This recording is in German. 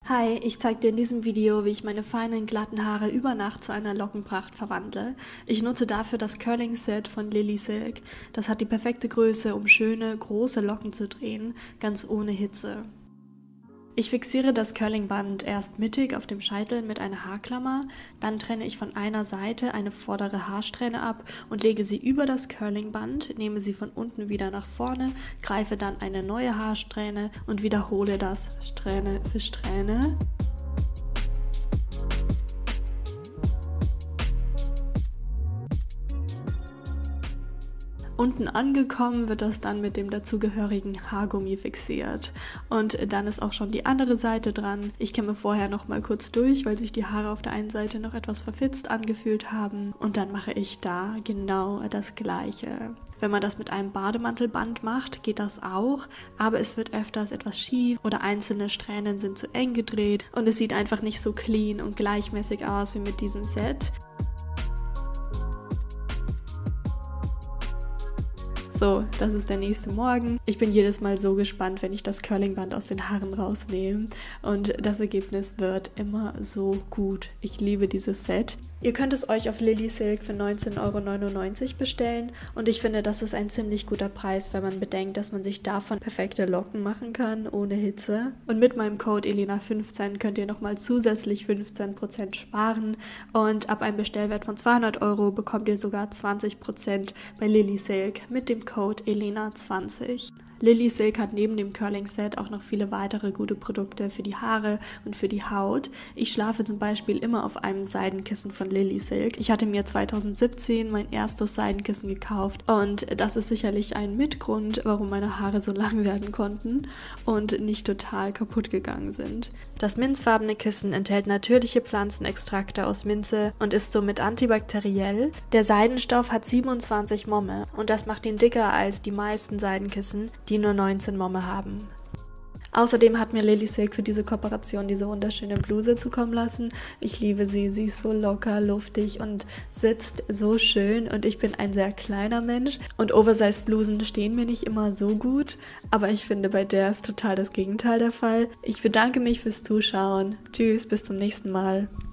Hi, ich zeige dir in diesem Video, wie ich meine feinen, glatten Haare über Nacht zu einer Lockenpracht verwandle. Ich nutze dafür das Curling Set von Lily Silk. Das hat die perfekte Größe, um schöne, große Locken zu drehen, ganz ohne Hitze. Ich fixiere das Curlingband erst mittig auf dem Scheitel mit einer Haarklammer, dann trenne ich von einer Seite eine vordere Haarsträhne ab und lege sie über das Curlingband, nehme sie von unten wieder nach vorne, greife dann eine neue Haarsträhne und wiederhole das Strähne für Strähne. Unten angekommen wird das dann mit dem dazugehörigen Haargummi fixiert. Und dann ist auch schon die andere Seite dran. Ich kämme vorher noch mal kurz durch, weil sich die Haare auf der einen Seite noch etwas verfitzt angefühlt haben. Und dann mache ich da genau das Gleiche. Wenn man das mit einem Bademantelband macht, geht das auch, aber es wird öfters etwas schief oder einzelne Strähnen sind zu eng gedreht und es sieht einfach nicht so clean und gleichmäßig aus wie mit diesem Set. So, das ist der nächste Morgen. Ich bin jedes Mal so gespannt, wenn ich das Curlingband aus den Haaren rausnehme. Und das Ergebnis wird immer so gut. Ich liebe dieses Set. Ihr könnt es euch auf Lily Silk für 19,99 € bestellen. Und ich finde, das ist ein ziemlich guter Preis, wenn man bedenkt, dass man sich davon perfekte Locken machen kann, ohne Hitze. Und mit meinem Code ELENA15 könnt ihr nochmal zusätzlich 15% sparen. Und ab einem Bestellwert von 200 € bekommt ihr sogar 20% bei Lily Silk mit dem Code ELENA20. Lily Silk hat neben dem Curling-Set auch noch viele weitere gute Produkte für die Haare und für die Haut. Ich schlafe zum Beispiel immer auf einem Seidenkissen von Lily Silk. Ich hatte mir 2017 mein erstes Seidenkissen gekauft und das ist sicherlich ein Mitgrund, warum meine Haare so lang werden konnten und nicht total kaputt gegangen sind. Das minzfarbene Kissen enthält natürliche Pflanzenextrakte aus Minze und ist somit antibakteriell. Der Seidenstoff hat 27 Momme und das macht ihn dicker als die meisten Seidenkissen, die nur 19 Momme haben. Außerdem hat mir Lily Silk für diese Kooperation diese wunderschöne Bluse zukommen lassen. Ich liebe sie, sie ist so locker, luftig und sitzt so schön und ich bin ein sehr kleiner Mensch und Oversize-Blusen stehen mir nicht immer so gut, aber ich finde, bei der ist total das Gegenteil der Fall. Ich bedanke mich fürs Zuschauen. Tschüss, bis zum nächsten Mal.